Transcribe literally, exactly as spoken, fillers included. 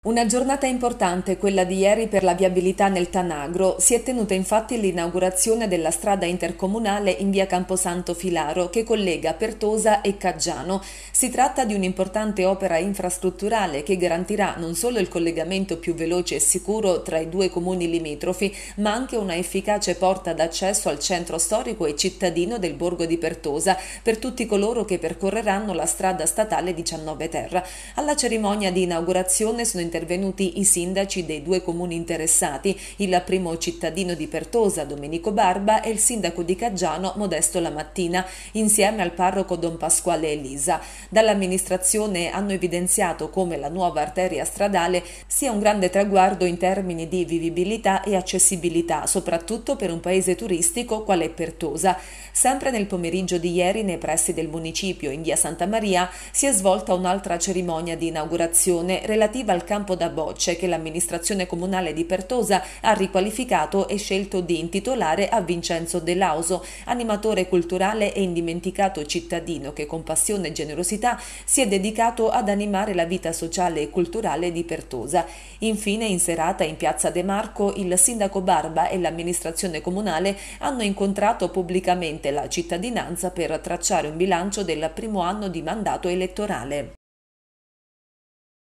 Una giornata importante, quella di ieri per la viabilità nel Tanagro. Si è tenuta infatti l'inaugurazione della strada intercomunale in via Camposanto Filaro che collega Pertosa e Caggiano. Si tratta di un'importante opera infrastrutturale che garantirà non solo il collegamento più veloce e sicuro tra i due comuni limitrofi, ma anche una efficace porta d'accesso al centro storico e cittadino del borgo di Pertosa per tutti coloro che percorreranno la strada statale diciannove Terra. Alla cerimonia di inaugurazione sono intervenuti i sindaci dei due comuni interessati, il primo cittadino di Pertosa, Domenico Barba, e il sindaco di Caggiano, Modesto Lamattina, insieme al parroco Don Pasquale Elisa. Dall'amministrazione hanno evidenziato come la nuova arteria stradale sia un grande traguardo in termini di vivibilità e accessibilità, soprattutto per un paese turistico quale è Pertosa. Sempre nel pomeriggio di ieri, nei pressi del municipio, in via Santa Maria, si è svolta un'altra cerimonia di inaugurazione relativa al campo da bocce che l'amministrazione comunale di Pertosa ha riqualificato e scelto di intitolare a Vincenzo De Lauso, animatore culturale e indimenticato cittadino che con passione e generosità si è dedicato ad animare la vita sociale e culturale di Pertosa. Infine, in serata in piazza De Marco, il sindaco Barba e l'amministrazione comunale hanno incontrato pubblicamente la cittadinanza per tracciare un bilancio del primo anno di mandato elettorale.